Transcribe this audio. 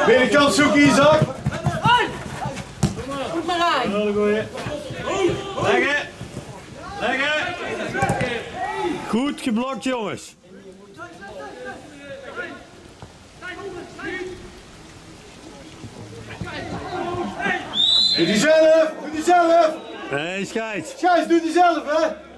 Binnenkant zoeken, Issaaq. Goed maar aan. Leggen. Leggen. Goed geblokt, jongens. Doe die zelf. Doe die zelf. Nee, scheids. Scheids, doe die zelf, hè.